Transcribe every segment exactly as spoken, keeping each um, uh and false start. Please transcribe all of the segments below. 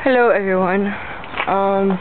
Hello everyone. Um,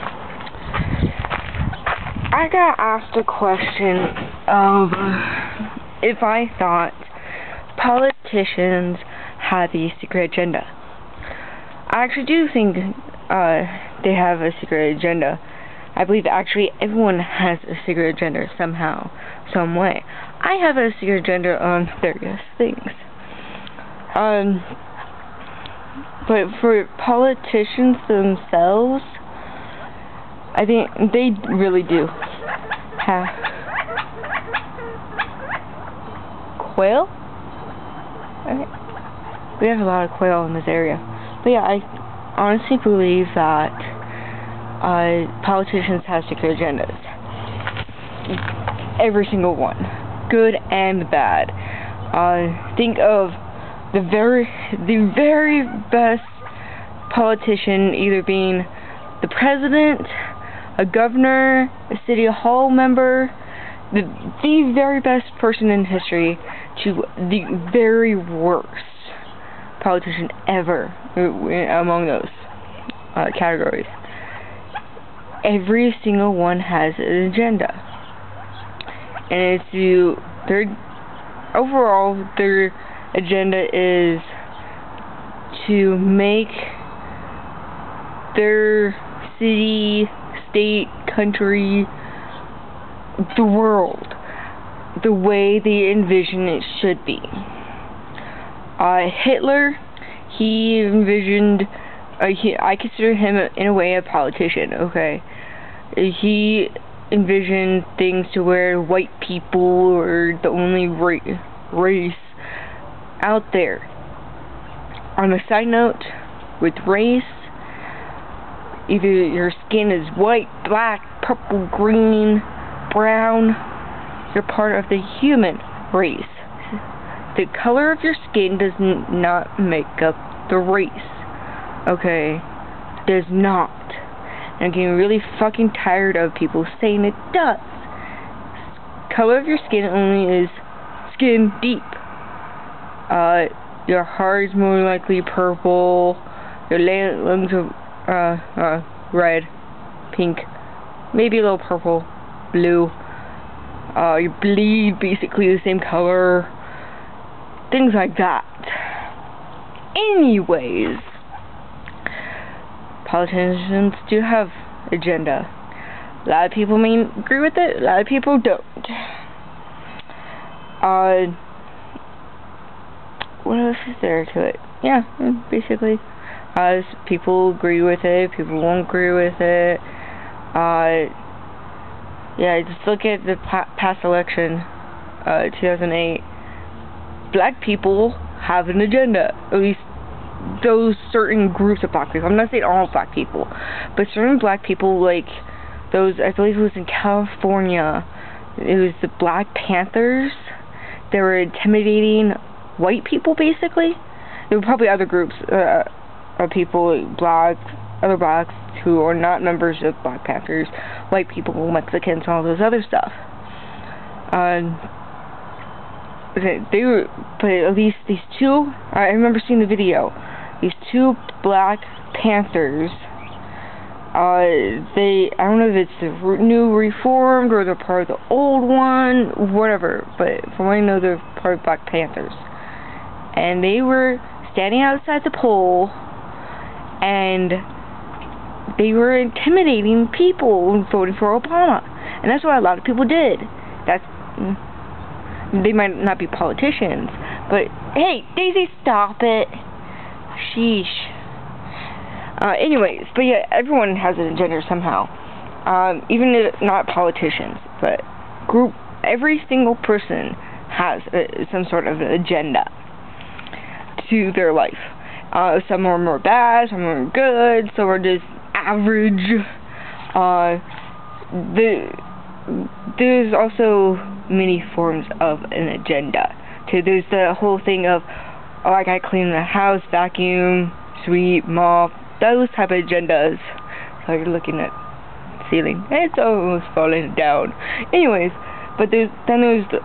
I got asked a question of if I thought politicians have a secret agenda. I actually do think uh, they have a secret agenda. I believe actually everyone has a secret agenda somehow, some way. I have a secret agenda on various things. Um, but for politicians themselves, I think they really do have quail. Okay. We have a lot of quail in this area, but yeah, I honestly believe that uh, politicians have secret agendas. Every single one, good and bad. Uh, think of the very, the very best politician either being the president, a governor, a city hall member, the, the very best person in history, to the very worst politician ever among those uh, categories. Every single one has an agenda, and it's to their overall their agenda is to make their city, state, country, the world the way they envision it should be. Uh, Hitler, he envisioned, uh, he, I consider him in a way a politician, okay? He envisioned things to where white people are the only ra race out there. On a side note, with race, either your skin is white, black, purple, green, brown, you're part of the human race. The color of your skin does not make up the race, okay? Does not. And I'm getting really fucking tired of people saying it does. Color of your skin only is skin deep. Uh, your heart is more likely purple. Your lungs are uh, uh, red, pink, maybe a little purple, blue. Uh, you bleed basically the same color. Things like that. Anyways, politicians do have agenda. A lot of people may agree with it, a lot of people don't. Uh, what else is there to it? Yeah, basically. Uh, people agree with it, people won't agree with it. Uh, yeah, just look at the pa past election, uh, two thousand eight. Black people have an agenda, at least those certain groups of black people. I'm not saying all black people, but certain black people, like those, I believe it was in California, it was the Black Panthers. They were intimidating white people, basically. There were probably other groups uh, of people, black, other blacks, who are not members of Black Panthers, white people, Mexicans, all those other stuff. Um, they were, but at least these two, I remember seeing the video, these two Black Panthers, uh, they, I don't know if it's the new reformed or they're part of the old one, whatever, but from what I know, they're part of Black Panthers. And they were standing outside the poll, and they were intimidating people voting for Obama. And that's what a lot of people did. That's, they might not be politicians, but hey, Daisy, stop it. Sheesh. Uh, anyways, but yeah, everyone has an agenda somehow. Um, even if not politicians, but group, every single person has a, some sort of agenda to their life. Uh, some are more bad, some are good, some are just average. Uh, the, there's also many forms of an agenda. So there's the whole thing of, oh, I gotta clean the house, vacuum, sweep, mop, those type of agendas. So you're looking at the ceiling, it's almost falling down. Anyways, but there's, then there's the,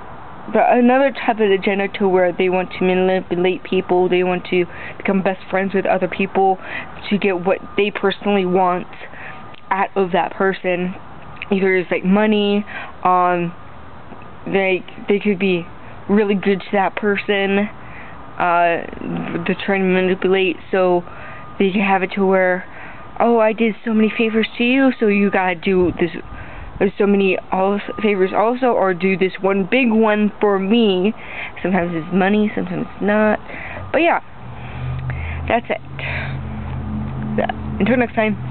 but another type of agenda to where they want to manipulate people, they want to become best friends with other people to get what they personally want out of that person. Either it's like money, um, they they could be really good to that person, uh, they're trying to manipulate so they can have it to where, oh, I did so many favors to you, so you gotta do this. There's so many all favors also, or do this one big one for me. Sometimes it's money, sometimes it's not. But yeah, that's it. So, until next time.